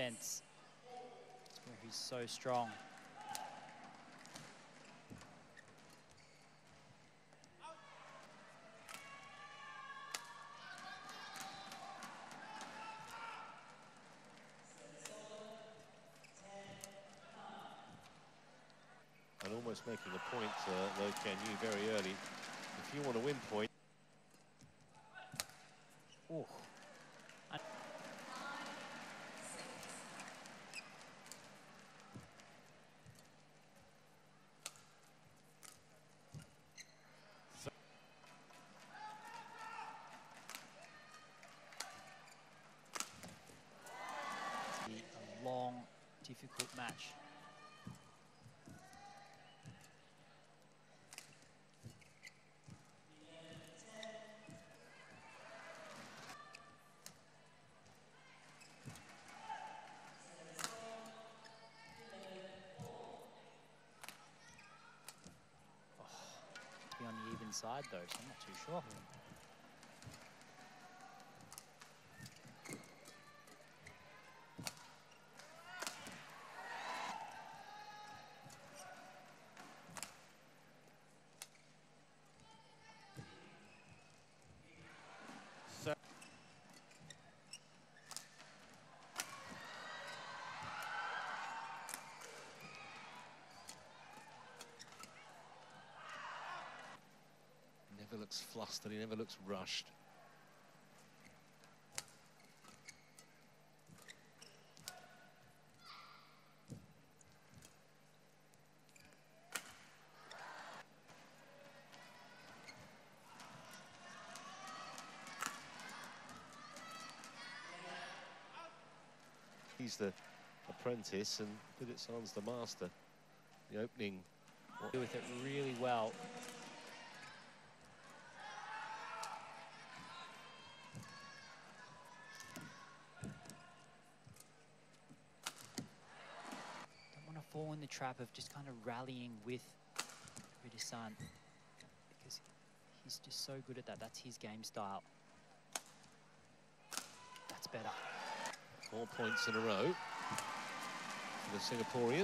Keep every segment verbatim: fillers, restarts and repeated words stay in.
defense. It's where he's so strong. And almost making a point, uh, though, Ken Yu, very early. If you want to win point. Ooh. A long, difficult match. Be on the even side though, so I'm not too sure. So never looks flustered, he never looks rushed. He's the apprentice and Puditsan's the master. The opening. Do with it really well. Don't want to fall in the trap of just kind of rallying with Puditsan because he's just so good at that. That's his game style. That's better. Four points in a row for the Singaporean.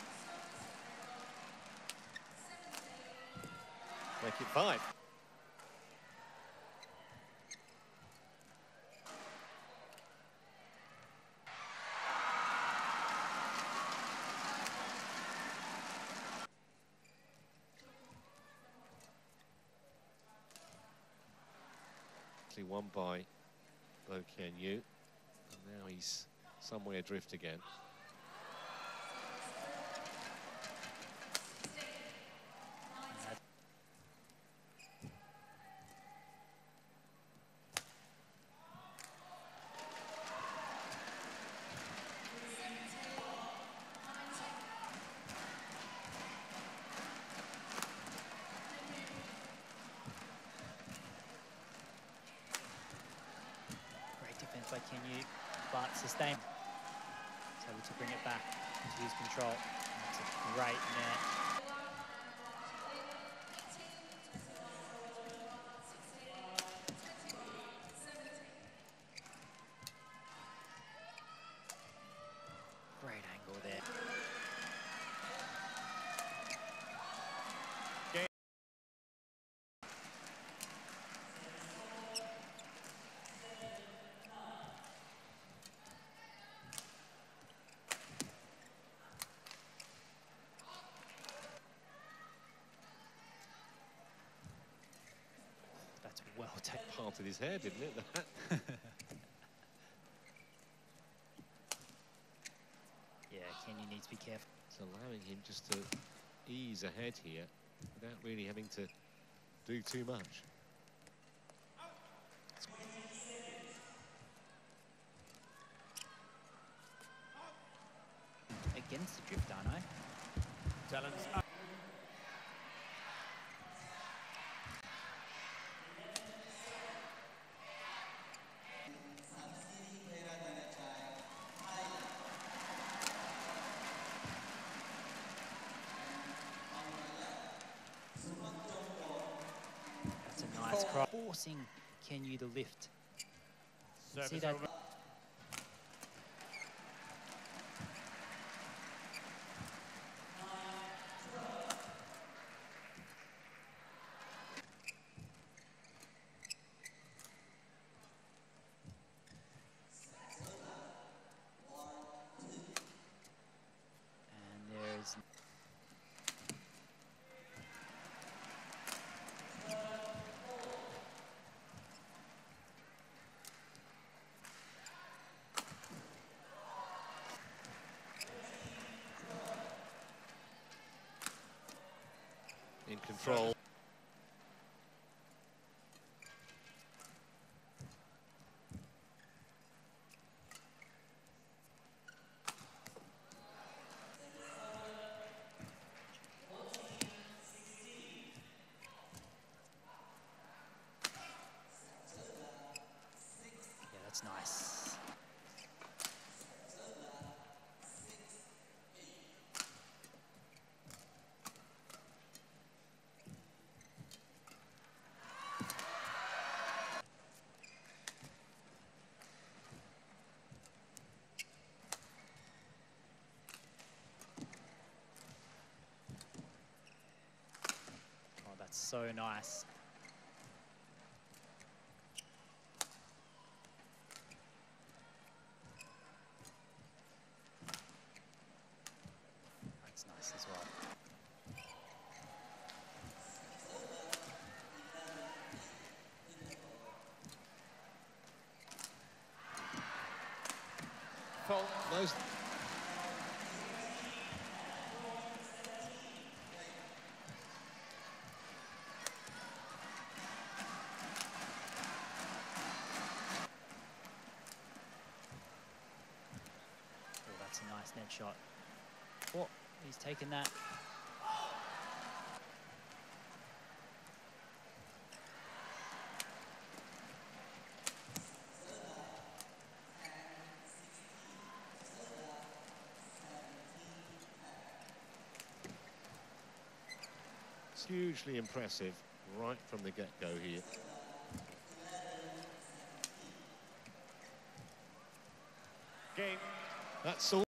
Make it five. Actually won by Loh Kean Yew. And now he's somewhere adrift again. By Kean Yew, but sustain. He's able to bring it back to his control. That's a great net. Great angle there. That's well taken. Parted his hair, didn't it? That. Yeah, Kean Yew needs to be careful. It's allowing him just to ease ahead here without really having to do too much. Against the drift, aren't I? Talons up. That's a nice cross. Forcing Kean Yew to lift. See that? in control. Yeah, that's nice. Oh, that's so nice. That's nice as well. Well, those Oh, that's a nice net shot. Oh, he's taken that. it's hugely impressive right from the get-go here. Game. That's all.